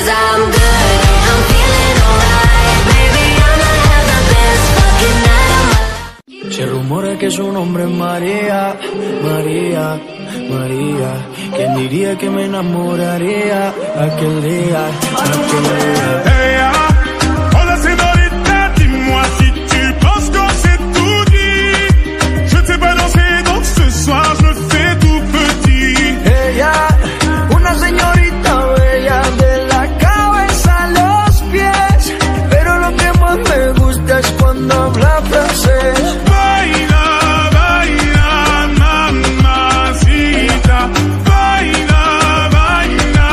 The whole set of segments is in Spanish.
'cause I'm good, I'm feeling alright. Baby, I'ma have the best fucking night of my life. Se rumora que su nombre es María, María, María. ¿Quién diría que me enamoraría aquel día, aquel día? Hey, hola señorita, dis-moi si tu penses que c'est tout dit. Je t'ai pas dansé, donc ce soir je fais tout petit. Ella, una señorita bella de la cabeza a los pies, pero lo que más me gusta es cuando habla francés. Baila, baila, mamacita. Baila, baila,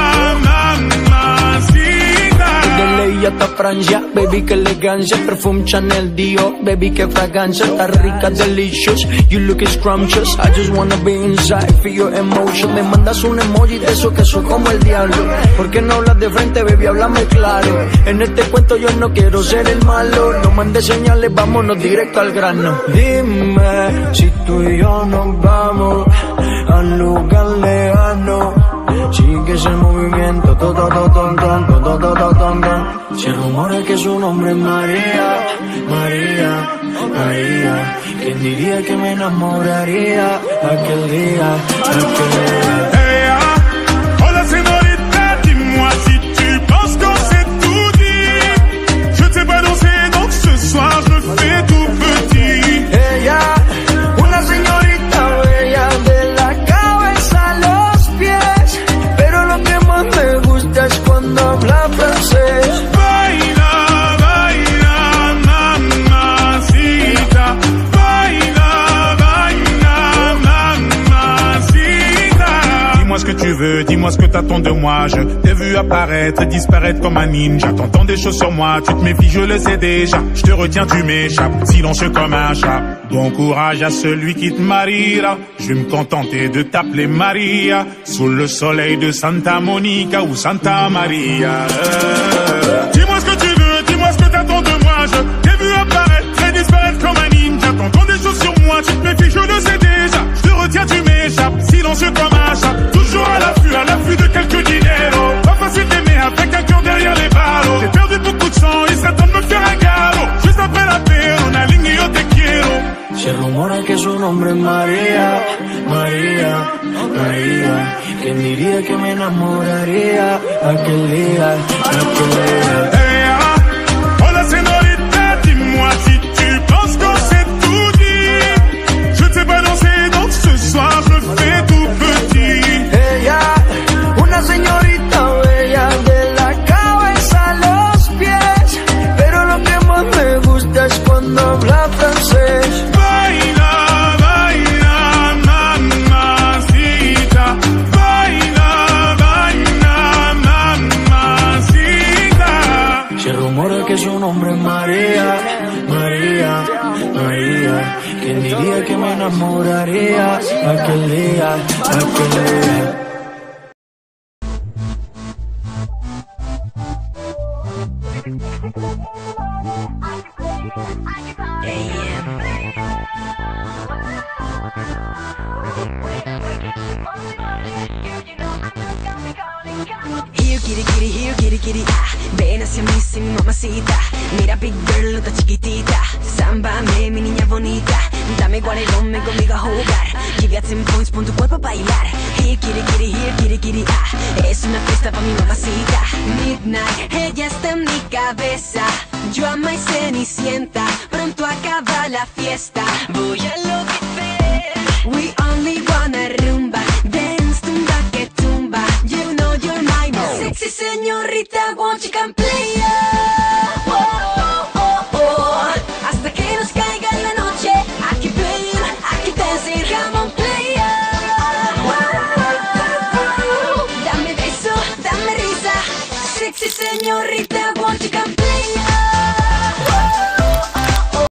mamacita. De ley hasta Francia, baby, que elegancia. Perfume Chanel, Dior, baby, que fragancia. Está rica, delicious, you look scrumptious. I just wanna be inside, feel your emotion. Me mandas un emoji de eso que soy como el diablo. ¿Por qué no hablas de frente, baby? Háblame claro. En este cuento yo no quiero ser el malo. No mandes señales, vámonos directo al grano. Dime si tú y yo nos vamos al lugar lejano. Sigue ese movimiento, se rumora que su nombre es María, María, María. ¿Quién diría que me enamoraría aquel día, aquel día? Hey, hola señorita, dis-moi si tu penses que c'est tout dit. Je t'ai pas dansé, donc ce soir je fais tout petit. Ella, una señorita bella de la cabeza a los pies, pero lo que más me gusta es cuando habla francés. Baila, baila, mamacita. Baila, baila, mamacita. Dis-moi ce que tu veux, dis-moi ce que t'attends de moi. Je t'ai vu apparaître et disparaître comme un ninja. T'entends des choses sur moi, tu te méfies, je le sais déjà. Je te retiens, tu m'échappes, silencieux comme un chat. Bon courage à celui qui te mariera. Je vais me contenter de t'appeler Maria. Sous le soleil de Santa Monica ou Santa Maria. Dis-moi ce que tu veux, dis-moi ce que t'attends de moi. Je t'ai vu apparaître et disparaître comme un ninja. T'entends des choses sur moi, tu te méfies, je le sais déjà. Je te retiens, tu m'échappes, silencieux comme un chat. Toujours à l'affût de quelques dinero. Pas facile d'aimer avec un cœur derrière les barreaux. J'ai perdu beaucoup de sang, il serait temps de me faire un galop. Juste après la paix, on aligne et yo te quiero. Se rumora que su nombre es María, María, María. ¿Quién diría que me enamoraría aquel día, aquel día? Hey, hola señorita, dis-moi si tu penses que c'est tout dit. Je t'ai pas dansé, donc ce soir je fais tout petit. Ella, una señorita bella de la cabeza a los pies, pero lo que más me gusta es cuando habla francés. Baila, baila, mamacita. Baila, baila, mamacita. Se rumora que su nombre es María, María, María. ¿Quién diría que me enamoraría aquel día, aquel día? Here, kitty, ah. Ven hacia mí, sí, mi mamacita. Mira, big girl, no está chiquitita. Sámbame, mi niña bonita. Dame guarelón, ven conmigo a jugar. Give ya 10 points, pon tu cuerpo a bailar. Here, kitty, ah. Es una fiesta pa' mi mamacita. Midnight, ella está en mi cabeza. Yo ama y cenicienta. Pronto acaba la fiesta. Voy a enloquecer. We only wanna rumba. Dance, tumba que tumba. You know you're mine. Sexy señorita, won't you come play? Oh, oh, oh, oh. Hasta que nos caiga la noche. I keep playing, I keep dancing. Come on, play. Dame beso, dame risa. Sexy señorita, won't you come